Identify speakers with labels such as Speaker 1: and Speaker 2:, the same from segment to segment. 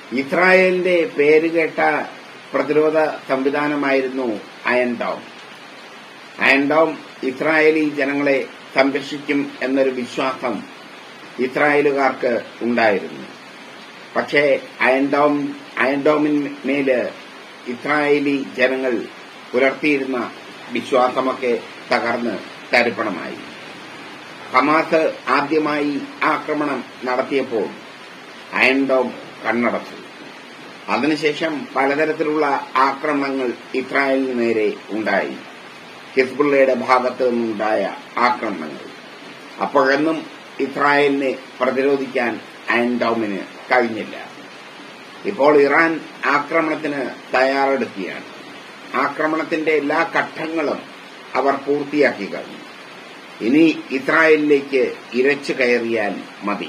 Speaker 1: ഇസ്രായേലിന്റെ പേരുകേട്ട പ്രതിരോധ സംവിധാനമായിരുന്നു iron dome. Iron dome Israeli ജനങ്ങളെ സംരക്ഷിക്കും എന്നൊരു വിശ്വാസം ഇസ്രായേലുകാർക്ക് ഉണ്ടായിരുന്നു. പക്ഷേ അയൺ ഡോമിന്മേല് ഇസ്രായേലി ജനങ്ങൾ പുലർത്തിയിരുന്ന വിശ്വാസമൊക്കെ തകർന്ന് തരിപ്പണമായി. ഹമാസ് ആദ്യമായി ആക്രമണം നടത്തിയപ്പോൾ അയൺ ഡോം കണ്ണടച്ചു. അതിനുശേഷം പലതരത്തിലുള്ള ആക്രമണങ്ങൾ ഇസ്രായേലിന് നേരെ ഉണ്ടായി. ഹിസ്ബുള്ളയുടെ ഭാഗത്ത് നിന്നുണ്ടായ ആക്രമണങ്ങൾ. അപ്പോഴൊന്നും ഇസ്രായേലിനെ പ്രതിരോധിക്കാൻ അയൺ ഡോമിന് കഴിഞ്ഞില്ല. ഇപ്പോൾ ഇറാൻ ആക്രമണത്തിന് തയ്യാറെടുക്കുകയാണ്. ആക്രമണത്തിന്റെ എല്ലാ ഘട്ടങ്ങളും അവർ പൂർത്തിയാക്കി കഴിഞ്ഞു. ഇനി ഇസ്രായേലിലേക്ക് ഇരച്ചു കയറിയാൽ മതി.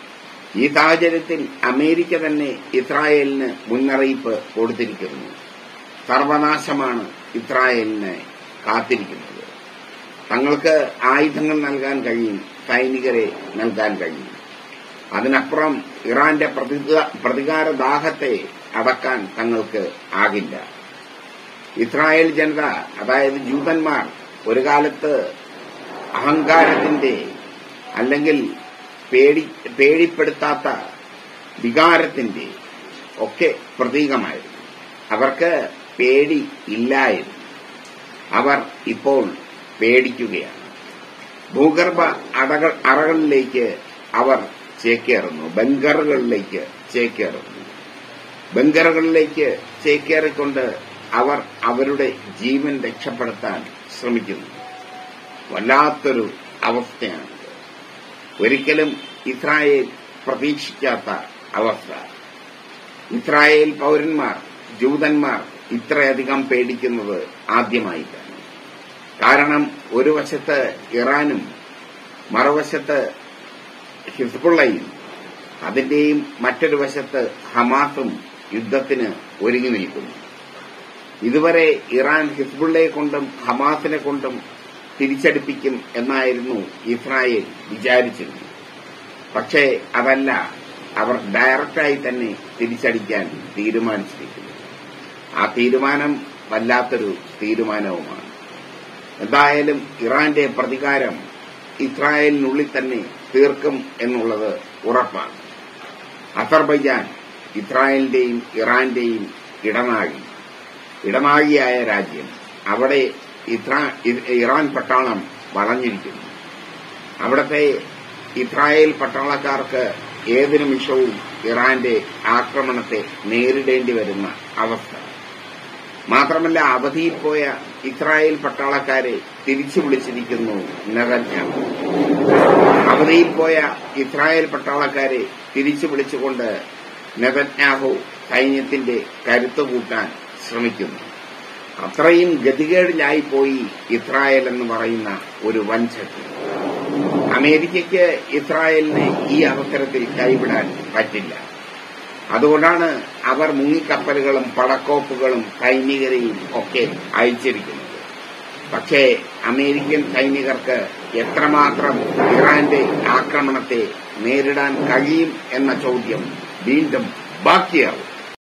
Speaker 1: ഈ സാഹചര്യത്തിൽ അമേരിക്ക തന്നെ ഇസ്രായേലിന് മുന്നറിയിപ്പ് കൊടുത്തിരിക്കുന്നു. സർവനാശമാണ് ഇസ്രായേലിനെ കാത്തിരിക്കുന്നത്. തങ്ങൾക്ക് ആയുധങ്ങൾ നൽകാൻ കഴിയും, സൈനികരെ നൽകാൻ കഴിയും. അതിനപ്പുറം ഇറാന്റെ പ്രതികാരദാഹത്തെ അടക്കാൻ തങ്ങൾക്ക് ആകില്ല. ഇസ്രായേൽ ജനത, അതായത് ജൂതന്മാർ, ഒരു കാലത്ത് അഹങ്കാരത്തിന്റെ അല്ലെങ്കിൽ പേടിപ്പെടുത്താത്ത വികാരത്തിന്റെ ഒക്കെ പ്രതീകമായിരുന്നു. അവർക്ക് പേടി ഇല്ലായിരുന്നു. അവർ ഇപ്പോൾ പേടിക്കുകയാണ്. ഭൂഗർഭ അറകളിലേക്ക് അവർ ചേക്കേറുന്നു. ബങ്കറുകളിലേക്ക് ചേക്കേറുന്നു. ബങ്കറുകളിലേക്ക് ചേക്കേറിക്കൊണ്ട് അവർ അവരുടെ ജീവൻ രക്ഷപ്പെടുത്താൻ ശ്രമിക്കുന്നു. വല്ലാത്തൊരു അവസ്ഥയാണ്. ഒരിക്കലും ഇസ്രായേൽ പ്രതീക്ഷിക്കാത്ത അവസ്ഥ. ഇസ്രായേൽ പൌരന്മാർ, ജൂതന്മാർ ഇത്രയധികം പേടിക്കുന്നത് ആദ്യമായിട്ടാണ്. കാരണം ഒരു വശത്ത് ഇറാനും മറുവശത്ത് ഹിസ്ബുള്ളയും അതിന്റെയും മറ്റൊരു വശത്ത് ഹമാസും യുദ്ധത്തിന് ഒരുങ്ങി നിൽക്കുന്നു. ഇതുവരെ ഇറാൻ ഹിസ്ബുള്ളയെ കൊണ്ടും ഹമാസിനെ കൊണ്ടും തിരിച്ചടിപ്പിക്കും എന്നായിരുന്നു ഇസ്രായേൽ വിചാരിച്ചിരുന്നത്. പക്ഷേ അതല്ല, അവർ ഡയറക്റ്റായി തന്നെ തിരിച്ചടിക്കാൻ തീരുമാനിച്ചിരിക്കുന്നു. ആ തീരുമാനം വല്ലാത്തൊരു തീരുമാനവുമാണ്. എന്തായാലും ഇറാന്റെ പ്രതികാരം ഇസ്രായേലിനുള്ളിൽ തന്നെ തീർക്കും എന്നുള്ളത് ഉറപ്പാണ്. അസർബൈജാൻ ഇസ്രായേലിന്റെയും ഇറാന്റെയും ഇടനാഴിയായ രാജ്യം. അവിടെ ഇറാൻ പട്ടാളം വളഞ്ഞിരിക്കുന്നു. അവിടത്തെ ഇസ്രായേൽ പട്ടാളക്കാർക്ക് ഏത് നിമിഷവും ഇറാന്റെ ആക്രമണത്തെ നേരിടേണ്ടി വരുന്ന അവസ്ഥ. മാത്രമല്ല, അവധിയിൽ പോയ ഇസ്രായേൽ പട്ടാളക്കാരെ തിരിച്ചു വിളിച്ചിരിക്കുന്നു നെതന്യാഹു. അവധിയിൽ പോയ ഇസ്രായേൽ പട്ടാളക്കാരെ തിരിച്ചു വിളിച്ചുകൊണ്ട് നെതന്യാഹു സൈന്യത്തിന്റെ കരുത്ത് കൂട്ടാൻ ശ്രമിക്കുന്നു. അത്രയും ഗതികേടിലായിപ്പോയി ഇസ്രായേൽ എന്ന് പറയുന്ന ഒരു വൻശക്തി. അമേരിക്കയ്ക്ക് ഇസ്രായേലിനെ ഈ അവസരത്തിൽ കൈവിടാൻ പറ്റില്ല. അതുകൊണ്ടാണ് അവർ മുങ്ങിക്കപ്പലുകളും പടക്കോപ്പുകളും സൈനികരെയും ഒക്കെ അയച്ചിരിക്കുന്നത്. പക്ഷേ അമേരിക്കൻ സൈനികർക്ക് എത്രമാത്രം ഇറാന്റെ ആക്രമണത്തെ നേരിടാൻ കഴിയും എന്ന ചോദ്യം വീണ്ടും ബാക്കിയാവും.